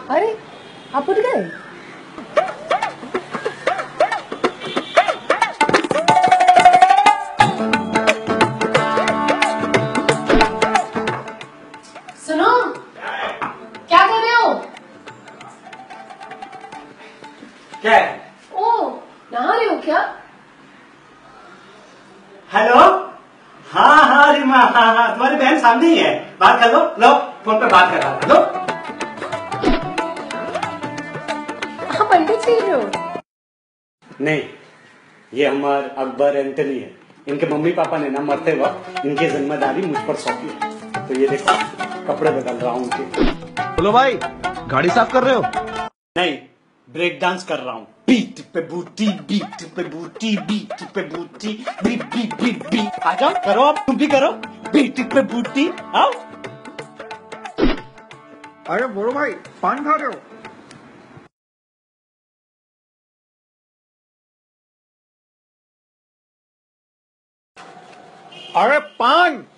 अरे आप उठ गए? सुनो, क्या कर रहे हो? क्या है? ओ, नहा रहे हो क्या? हेलो। हाँ रिमा, हाँ तुम्हारी बहन सामने ही है, बात कर लो। लो फोन पे बात कर रहा था। लो आप अंडे छील रहे हो? नहीं, ये हमारे अकबर एंटनी है। इनके मम्मी पापा ने ना मरते वक्त इनकी जिम्मेदारी मुझ पर सौंपी है। तो ये देखो, कपड़े बदल रहा हूँ उनके। बोलो भाई, गाड़ी साफ कर रहे हो? नहीं, ब्रेक डांस कर रहा हूँ। बीट पे बूटी, बीट पे बूटी, बीट पे booty, beat beat beat beat. आ जाओ, करो, आप तुम भी करो। बीट पे बूटी, आओ। अरे बोलो भाई, पान खा रहे हो? अरे पान।